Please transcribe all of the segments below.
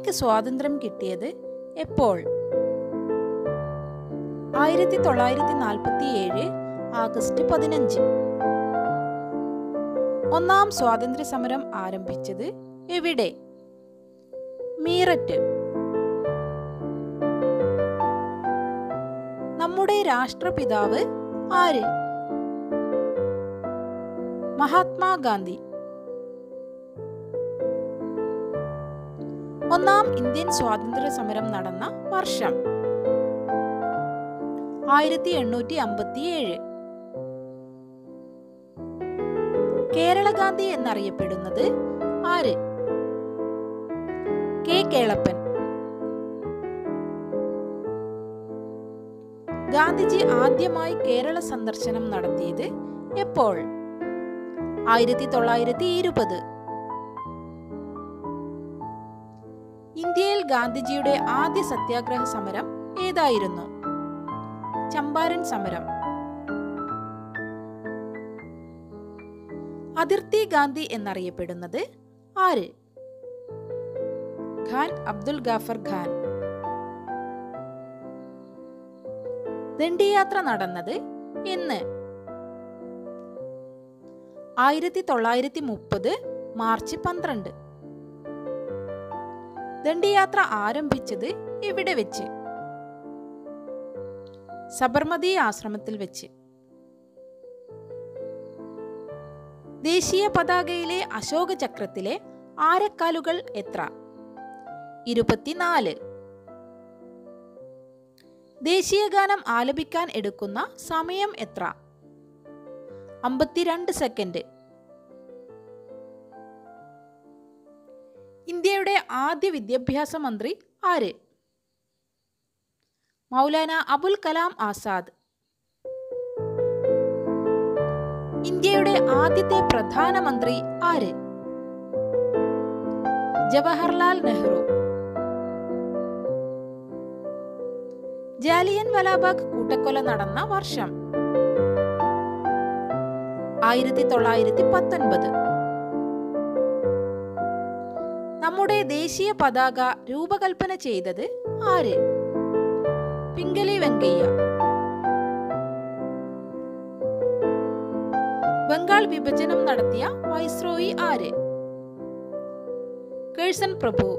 ഇന്ത്യക്ക് സ്വാതന്ത്ര്യം കിട്ടിയത് എപ്പോൾ? 1947 ആഗസ്റ്റ് 15. ഒന്നാം സ്വാതന്ത്ര്യ സമരം ആരംഭിച്ചത് എവിടെ? മീററ്റ്. നമ്മുടെ രാഷ്ട്രപിതാവ് ആര്? മഹാത്മാഗാന്ധി. ഒന്നാം ഇന്ത്യൻ സ്വാതന്ത്ര്യ സമരം നടന്ന വർഷം 1857. കേരള ഗാന്ധി എന്നറിയപ്പെടുന്നത് ആര്? കെ കേളപ്പൻ. ഗാന്ധിജി ആദ്യമായി കേരള സന്ദർശനം നടത്തിയത് എപ്പോൾ? 1920. ഇന്ത്യയിൽ ഗാന്ധിജിയുടെ ആദ്യ സത്യാഗ്രഹ സമരം ഏതായിരുന്നു? ചമ്പാരൻ സമരം. അതിർത്തി ഗാന്ധി എന്നറിയപ്പെടുന്നത് ആര്? ഖാൻ അബ്ദുൽ ഗാഫർ ഖാൻ. ദണ്ഡിയാത്ര നടന്നത് എന്ന്? 1930 മാർച്ച് 12. ദണ്ഡിയാത്ര ആരംഭിച്ചത് എവിടെ വെച്ച്? സബർമതി ആശ്രമത്തിൽ വെച്ച്. ദേശീയ പതാകയിലെ അശോക ചക്രത്തിലെ ആരക്കാലുകൾ എത്ര? 24. ദേശീയ ഗാനം ആലപിക്കാൻ എടുക്കുന്ന സമയം എത്ര? 52 സെക്കൻഡ്. ഇന്ത്യയുടെ ആദ്യ വിദ്യാഭ്യാസ മന്ത്രി ആര്? മൗലാന അബുൽ കലാം ആസാദ്. ഇന്ത്യയുടെ ആദ്യത്തെ പ്രധാനമന്ത്രി ആര്? ജവഹർലാൽ നെഹ്റു. ജാലിയൻ വാലാബാഗ് കൂട്ടക്കൊല നടന്ന വർഷം 1919. നമ്മുടെ ദേശീയ പതാക രൂപകൽപ്പന ചെയ്തത് ആര്? പിംഗലി വെങ്കയ്യ. ബംഗാൾ വിഭജനം നടത്തിയ വൈസ്രോയി ആര്? കേഴ്സൺ പ്രഭു.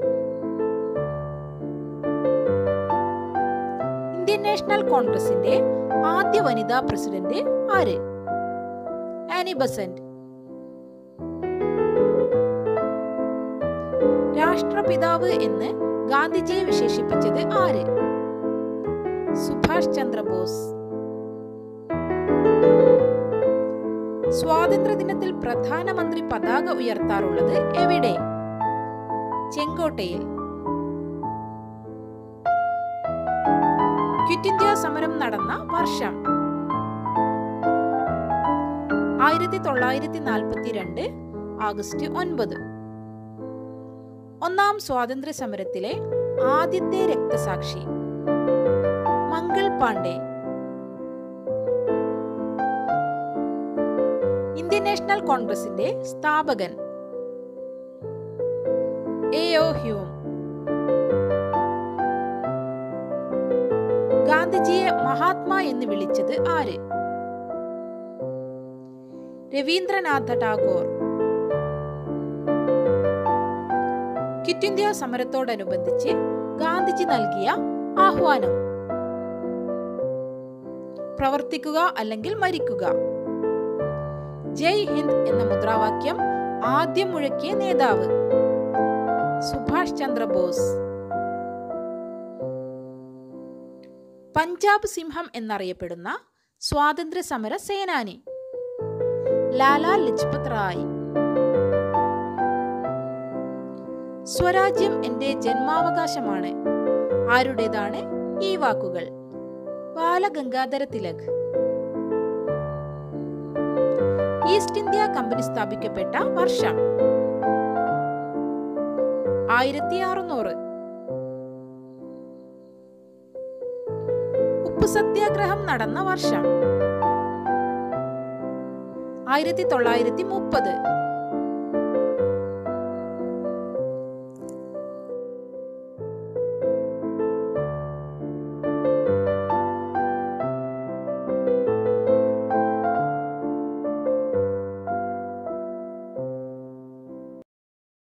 ഇന്ത്യൻ നാഷണൽ കോൺഗ്രസിന്റെ ആദ്യ വനിതാ പ്രസിഡന്റ് ആര്? Annie Besant. രാഷ്ട്രപിതാവ് എന്ന് ഗാന്ധിജിയെ വിശേഷിപ്പിച്ചത് ആര്? സുഭാഷ് ചന്ദ്രബോസ്. സ്വാതന്ത്ര്യ ദിനത്തിൽ പ്രധാനമന്ത്രി പതാക ഉയർത്താറുള്ളത് എവിടെ? ചെങ്കോട്ടയിൽ. ക്വിറ്റ് ഇന്ത്യ സമരം നടന്ന വർഷം 1942 ആഗസ്റ്റ് 9. ഒന്നാം സ്വാതന്ത്ര്യ സമരത്തിലെ ആദ്യത്തെ രക്തസാക്ഷി മംഗൾ പാണ്ഡെ. ഇന്ത്യൻ നാഷണൽ കോൺഗ്രസിന്റെ സ്ഥാപകൻ എ.ഒ. ഹ്യൂം. ഗാന്ധിജിയെ മഹാത്മാ എന്ന് വിളിച്ചത് ആര്? രവീന്ദ്രനാഥ ടാഗോർ. ക്വിറ്റ് ഇന്ത്യ സമരത്തോടനുബന്ധിച്ച് ഗാന്ധിജി നൽകിയ ആഹ്വാനം? പ്രവർത്തിക്കുക അല്ലെങ്കിൽ മരിക്കുക. ജയ് ഹിന്ദ് എന്ന മുദ്രാവാക്യം ആദ്യം മുഴക്കിയ നേതാവ്? സുഭാഷ് ചന്ദ്രബോസ്. പഞ്ചാബ് സിംഹം എന്നറിയപ്പെടുന്ന സ്വാതന്ത്ര്യ സമര സേനാനി? ലാലാ ലജ്പത് റായ്. സ്വരാജ്യം എന്റെ ജന്മാവകാശമാണ്. ആരുടേതാണ് ഈ വാക്കുകൾ? Balagangadhara Tilak. East India company സ്ഥാപിക്കപ്പെട്ട വർഷം 1600. ഉപ്പു സത്യാഗ്രഹം നടന്ന വർഷം 1930.